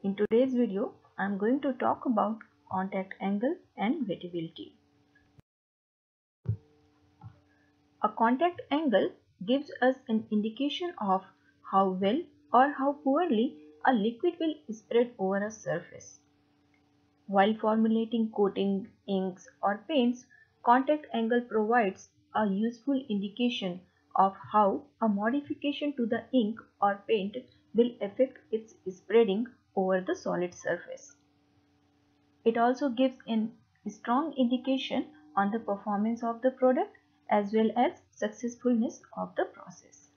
In today's video, I am going to talk about contact angle and wettability. A contact angle gives us an indication of how well or how poorly a liquid will spread over a surface. While formulating coating, inks or paints, contact angle provides a useful indication of how a modification to the ink or paint will affect its spreading over the solid surface. It also gives a strong indication on the performance of the product as well as successfulness of the process.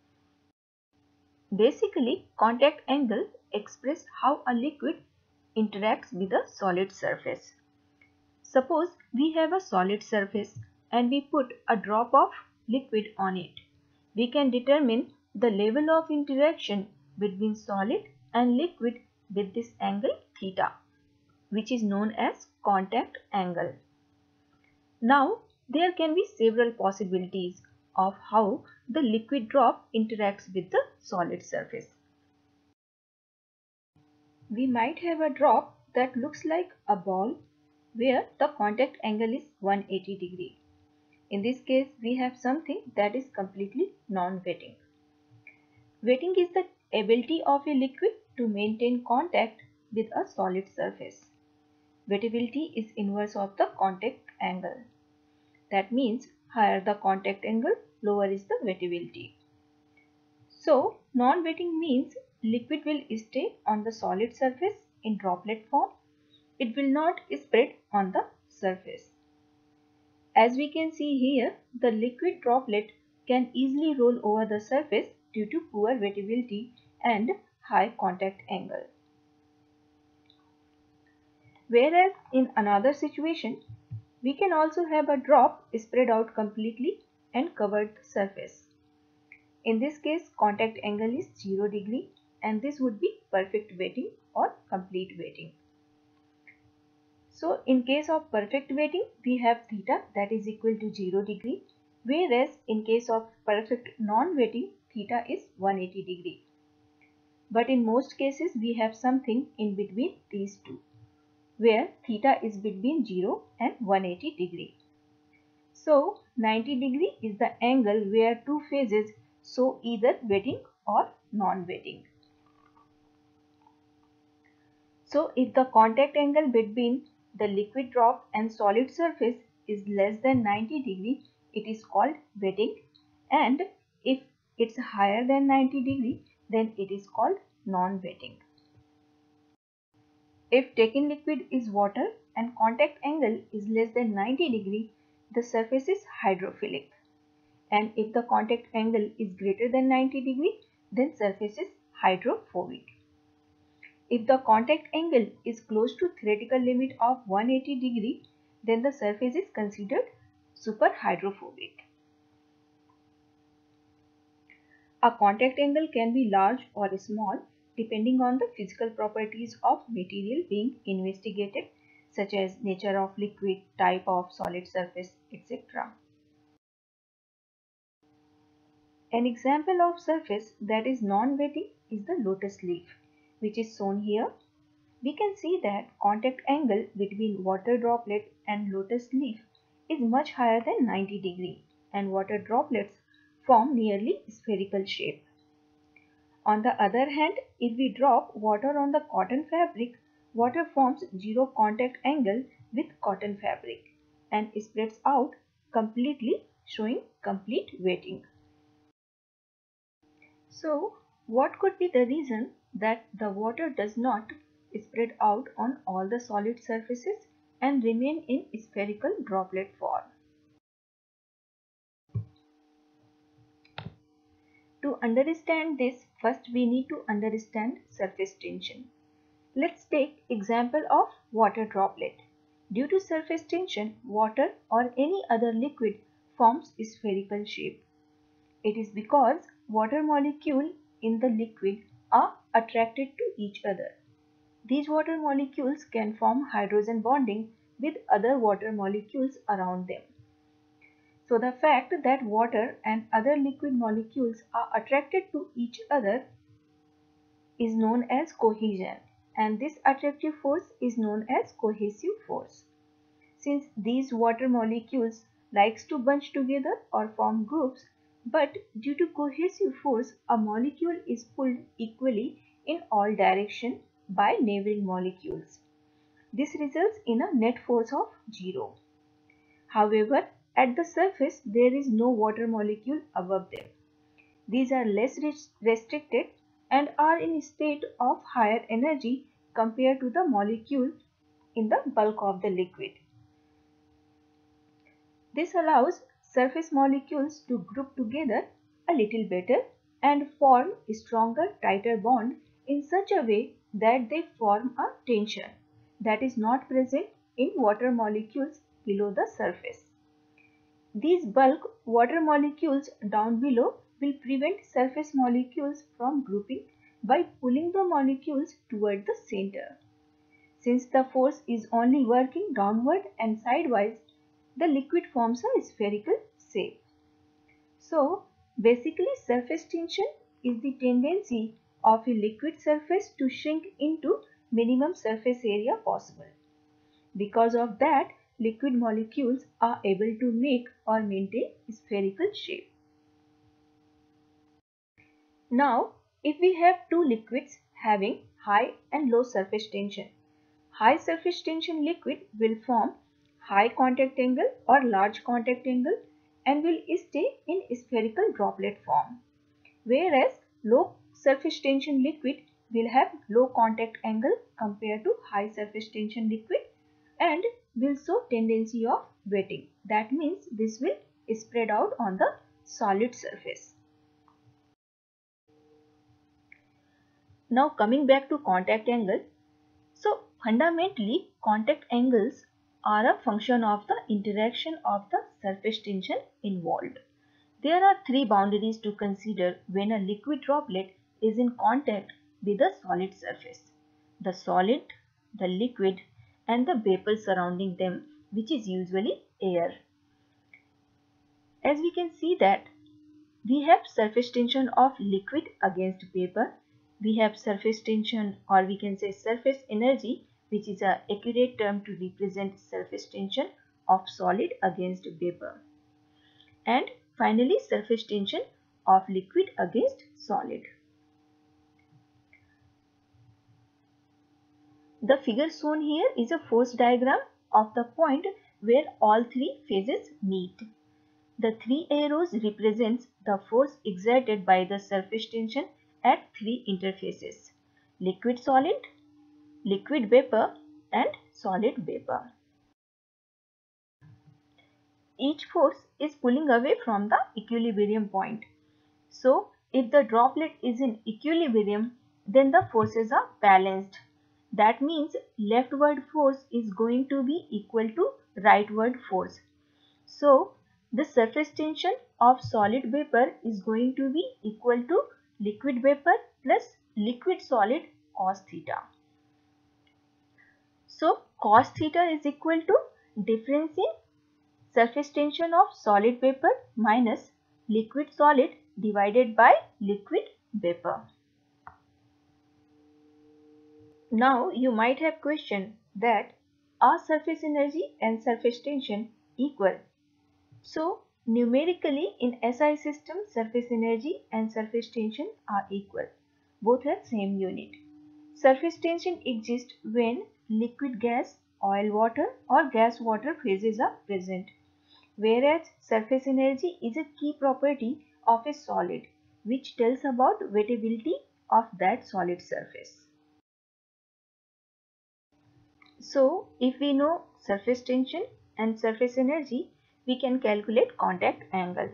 Basically, contact angle expresses how a liquid interacts with a solid surface. Suppose we have a solid surface and we put a drop of liquid on it. We can determine the level of interaction between solid and liquid with this angle theta, which is known as contact angle. Now, there can be several possibilities of how the liquid drop interacts with the solid surface. We might have a drop that looks like a ball where the contact angle is 180 degree. In this case, we have something that is completely non-wetting. Wetting is the ability of a liquid to maintain contact with a solid surface. Wettability is inverse of the contact angle. That means higher the contact angle, lower is the wettability. So, non-wetting means liquid will stay on the solid surface in droplet form. It will not spread on the surface. As we can see here, the liquid droplet can easily roll over the surface due to poor wettability and high contact angle. Whereas in another situation, we can also have a drop spread out completely and cover the surface. In this case, contact angle is 0 degree and this would be perfect wetting or complete wetting. So in case of perfect wetting, we have theta that is equal to 0 degree, whereas in case of perfect non-wetting, theta is 180 degree. But in most cases, we have something in between these two, where theta is between 0 and 180 degree. So 90 degree is the angle where two phases show either wetting or non-wetting. So if the contact angle between the liquid drop and solid surface is less than 90 degree, it is called wetting, and if it's higher than 90 degree, then it is called non-wetting. If taken liquid is water and contact angle is less than 90 degree, the surface is hydrophilic. And if the contact angle is greater than 90 degree, then surface is hydrophobic. If the contact angle is close to theoretical limit of 180 degree, then the surface is considered superhydrophobic. A contact angle can be large or small depending on the physical properties of material being investigated, such as nature of liquid, type of solid surface, etc. An example of surface that is non-wetting is the lotus leaf, which is shown here. We can see that contact angle between water droplet and lotus leaf is much higher than 90 degree, and water droplets form nearly spherical shape. On the other hand, if we drop water on the cotton fabric, water forms zero contact angle with cotton fabric and spreads out completely, showing complete wetting. So, what could be the reason that the water does not spread out on all the solid surfaces and remain in spherical droplet form? To understand this, first we need to understand surface tension. Let's take example of water droplet. Due to surface tension, water or any other liquid forms spherical shape. It is because water molecules in the liquid are attracted to each other. These water molecules can form hydrogen bonding with other water molecules around them. So the fact that water and other liquid molecules are attracted to each other is known as cohesion. and this attractive force is known as cohesive force. Since these water molecules likes to bunch together or form groups, but due to cohesive force, a molecule is pulled equally in all directions by neighboring molecules. This results in a net force of 0. However, at the surface there is no water molecule above them. These are less restricted and are in a state of higher energy compared to the molecule in the bulk of the liquid. This allows surface molecules to group together a little better and form a stronger, tighter bond in such a way that they form a tension that is not present in water molecules below the surface. These bulk water molecules down below will prevent surface molecules from grouping by pulling the molecules toward the center. Since the force is only working downward and sidewise, the liquid forms a spherical shape. So, basically surface tension is the tendency of a liquid surface to shrink into minimum surface area possible. Because of that, liquid molecules are able to make or maintain spherical shape. Now, if we have two liquids having high and low surface tension, high surface tension liquid will form high contact angle or large contact angle and will stay in spherical droplet form. Whereas low surface tension liquid will have low contact angle compared to high surface tension liquid and will show tendency of wetting. That means this will spread out on the solid surface. Now coming back to contact angle. So fundamentally contact angles are a function of the interaction of the surface tension involved. There are three boundaries to consider when a liquid droplet is in contact with a solid surface: the solid, the liquid, and the vapor surrounding them, which is usually air. As we can see that we have surface tension of liquid against vapor. We have surface tension, or we can say surface energy, which is an accurate term to represent surface tension of solid against vapor. And finally surface tension of liquid against solid. The figure shown here is a force diagram of the point where all three phases meet. The three arrows represents the force exerted by the surface tension at three interfaces: liquid solid, liquid vapor, and solid vapor. Each force is pulling away from the equilibrium point. So, if the droplet is in equilibrium, then the forces are balanced. That means leftward force is going to be equal to rightward force. So, the surface tension of solid vapor is going to be equal to liquid vapor plus liquid solid cos theta. So, cos theta is equal to difference in surface tension of solid vapor minus liquid solid divided by liquid vapor. Now you might have questioned that are surface energy and surface tension equal? So numerically in SI system surface energy and surface tension are equal. Both have same unit. Surface tension exists when liquid gas, oil water or gas water phases are present. Whereas surface energy is a key property of a solid which tells about wettability of that solid surface. So if we know surface tension and surface energy, we can calculate contact angle.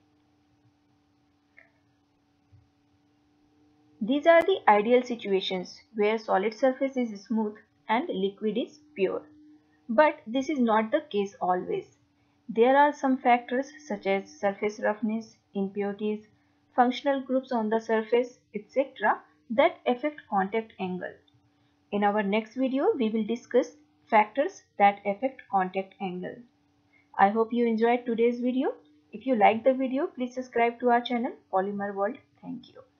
These are the ideal situations where solid surface is smooth and liquid is pure. But this is not the case always. There are some factors such as surface roughness, impurities, functional groups on the surface, etc. that affect contact angle. In our next video, we will discuss factors that affect contact angle. I hope you enjoyed today's video. If you liked the video, please subscribe to our channel Polymer World. Thank you.